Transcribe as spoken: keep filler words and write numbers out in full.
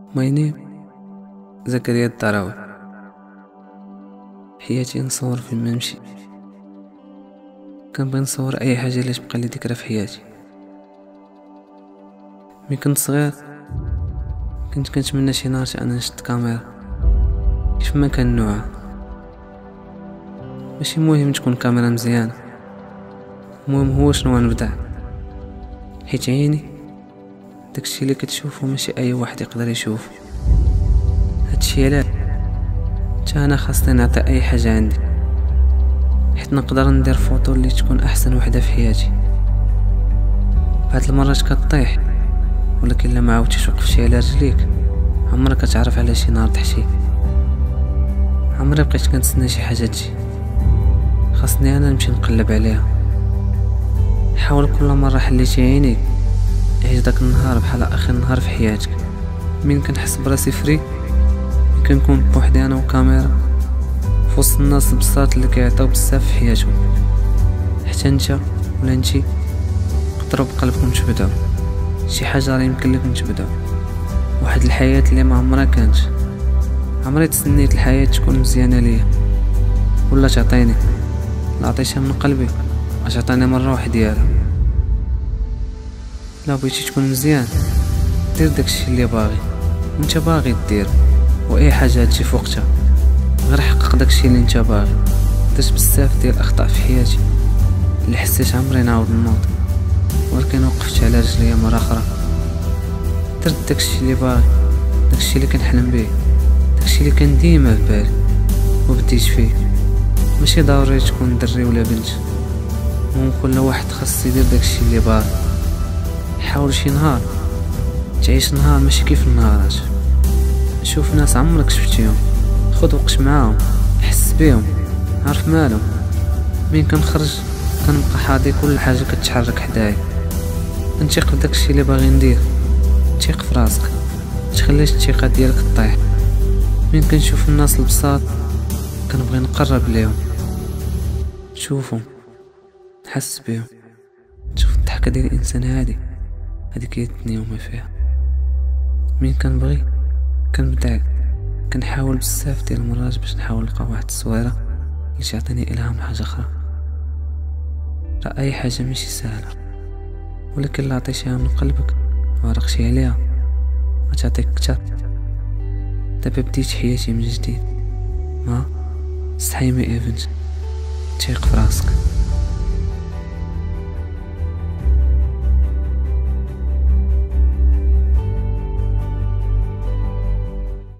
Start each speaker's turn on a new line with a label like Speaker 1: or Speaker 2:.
Speaker 1: مايني زكريا الدراوي. حياتي نصور فين ما نمشي، كنبغي نصور اي حاجه اللي تبقى لي ذكرى في حياتي. ملي كنت صغير كنت كنتمنى شي نهار انا نشد كاميرا كيف ما كان نوعها. ماشي مهم تكون كاميرا مزيانه، المهم هو شنو غنبدع، حيت عيني داكشي اللي كتشوفو ماشي اي واحد يقدر يشوفو. هادشي علاش حتى انا خاصني نعطي اي حاجه عندي، حيت نقدر ندير فوطو اللي تكون احسن وحده في حياتي. بعض المرات كطيح، ولكن الا ما عاودتيش توقفتي على رجليك عمرك كتعرف على شي نهار تحشي. عمري بقيت كنتسنى شي حاجه تجي، خاصني انا نمشي نقلب عليها. حاول كل مره حليتي عينيك عيش داك النهار بحال اخر نهار في حياتك. من كنحس براسي فري كنكون بوحدي انا وكاميرا في وسط الناس البساط اللي كيعطيو بزاف في حياتهم. حتى انت ولا انتي قدروا بقلبكم تبداو شي حاجه راه يمكن لكم تبداو واحد الحياه اللي ما عمرها كانت. عمري تسنيت الحياه تكون مزيانه ليا ولا تعطيني، لا عطيتها من قلبي اش عطيني من الروح ديالها. لا بغيتي تكون مزيان دير داكشي اللي باغي وانت باغي دير، واي حاجه تجي في وقتها. غير حقق داكشي اللي انت باغي. درت بزاف ديال الاخطاء في حياتي اللي حسيت عمري نعاود نوض، ولكن وقفت على رجليا مره اخرى. درت داكشي اللي باغي، داكشي اللي كنحلم به، داكشي اللي كان ديما في بالي وبديت فيه. ماشي ضروري تكون دري ولا بنت، المهم كل واحد خاص يدير داكشي اللي باغي. حاول شي نهار تعيش نهار ماشي كيف النهارات. شوف ناس عمرك شفتيهم، خذ وقت معاهم، حس بيهم، عارف مالهم. مين كنخرج كنبقى حاضي كل حاجه كتحرك حدايا. نثيق في داكشي اللي باغي ندير، ثيق في راسك، متخليش الثقه ديالك طيح. مين كنشوف الناس البساط كنبغي نقرب ليهم، نشوفهم، نحس بيهم، نشوف الضحكه ديال الانسان هادي هاديك هي الدنيا وما فيها. مين كنبغي كنبدع، كنحاول بزاف ديال المرات باش نحاول نلقى واحد الصويره اللي تعطيني الهام لحاجه اخرى. راه اي حاجه ماشي سهله، ولكن لا عطيتيها من قلبك وعرقتي عليها غتعطيك كتر. دابا بديت حياتي من جديد مع سحيمي ايفنت. ثيق في راسك.